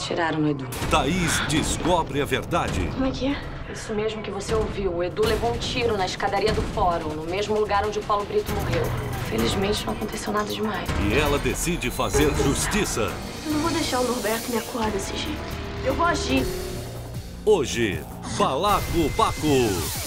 atiraram no Edu. Thaís descobre a verdade. Como é que é? Isso mesmo que você ouviu. O Edu levou um tiro na escadaria do fórum, no mesmo lugar onde o Paulo Brito morreu. Felizmente não aconteceu nada demais. E ela decide fazer justiça. Eu não vou deixar o Norberto me acuar desse jeito. Eu vou agir. Hoje, Balacobaco.